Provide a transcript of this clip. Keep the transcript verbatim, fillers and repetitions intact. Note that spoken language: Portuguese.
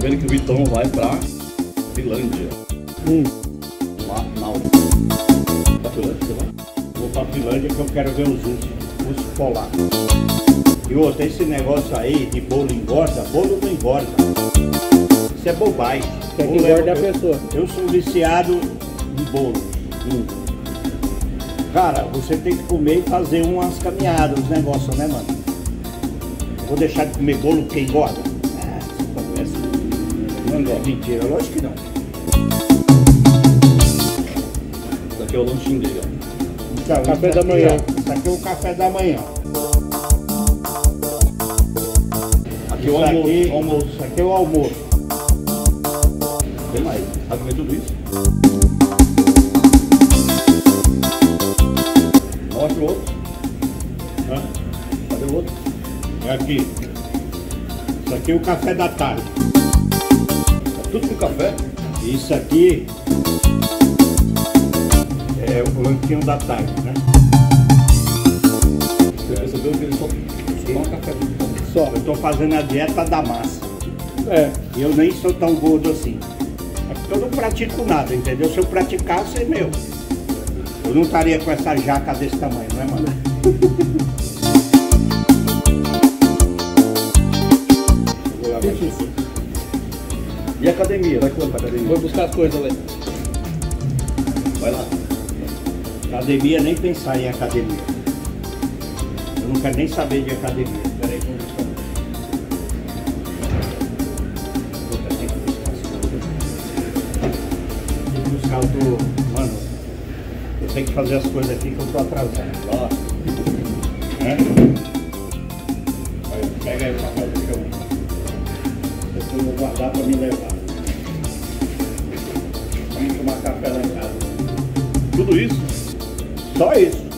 sabendo que o Vitão vai pra Finlândia. Hum. Manaus. Pra Finlândia, você vai? Vou pra Finlândia que eu quero ver os ursos, ursos polares. E outra, esse negócio aí de bolo engorda, bolo não engorda. Isso é bobagem. Quer que engorde a eu, pessoa. Eu sou viciado em bolo. Hum. Cara, você tem que comer e fazer umas caminhadas, uns negócios, né, mano? Vou deixar de comer bolo porque engorda? Ah, você conversa. Não engorda. Mentira, lógico que não. Isso aqui é o lanchinho dele, ó. Então, Café isso da aqui, manhã. ó, isso aqui é o café da manhã. Aqui é o Isso almoço. aqui, almoço. isso aqui é o almoço. Tem mais. Sabe comer tudo isso? Mostra o outro. Hã? Cadê o outro? É aqui. Isso aqui é o café da tarde. Tá tudo com café. Isso aqui é o lanchinho da tarde, né? Você percebeu que ele só toma café. Só, eu tô fazendo a dieta da massa. É. E eu nem sou tão gordo assim. É porque eu não pratico nada, entendeu? Se eu praticasse, é meu. Eu não estaria com essa jaca desse tamanho, né, mano? Vou lá, vai. E a academia? Vai quando pra academia? Vou buscar as coisas ali. Vai lá. Academia, nem pensar em academia. Eu não quero nem saber de academia. Peraí que eu vou buscar. Puta, tem que buscar as coisas. Tem que buscar o do... Mano, eu tenho que fazer as coisas aqui que eu tô atrasado. Ó. É? Aí, pega aí o papel do chão. Depois eu vou guardar pra me levar. Vamos tomar café lá em casa. Tudo isso? Só isso.